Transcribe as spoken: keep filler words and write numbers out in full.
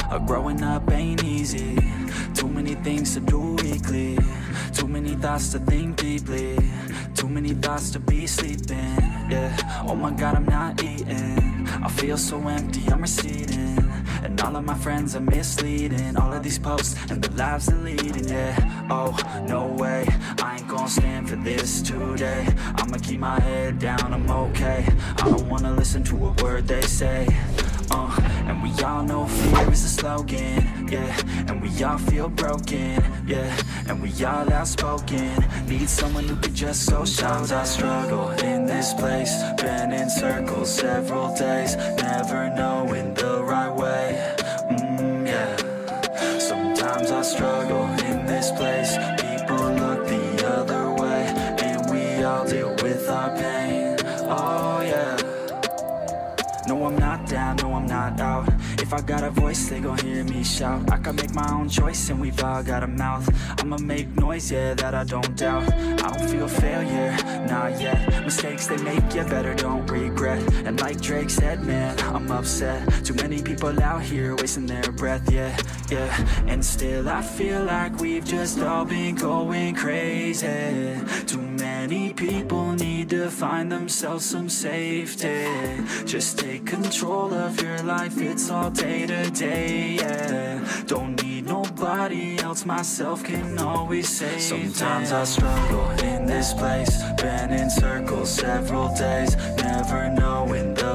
Uh, growing up ain't easy. Too many things to do weekly. Too many thoughts to think deeply. Too many thoughts to be sleeping. Yeah, oh my God, I'm not eating. I feel so empty, I'm receding. And all of my friends are misleading. All of these posts and the lives they're leading. Yeah, oh, no way, I ain't gon' stand for this today. I'ma keep my head down, I'm okay. I don't wanna listen to a word they say. Uh, and we all know fear is a slogan, yeah. And we all feel broken, yeah. And we all outspoken. Need someone who could just go. Sometimes I struggle in this place. Been in circles several days, never knowing the right way. Mm, yeah. Sometimes I struggle in this place. People look the other way, and we all deal with our pain. Oh yeah. No, I'm not down, no, I'm not out. If I got a voice, they gon' hear me shout. I can make my own choice and we've all got a mouth. I'ma make noise, yeah, that I don't doubt. I don't feel failure, not yet. Mistakes they make, yeah, better don't regret. And like Drake said, man, I'm upset. Too many people out here wasting their breath, yeah, yeah. And still I feel like we've just all been going crazy. Too many people need to find themselves some safety. Just take control of your life, it's all day to day, yeah. Don't need nobody else, myself can always save. Sometimes I struggle in this place. Been in circles several days, never knowing the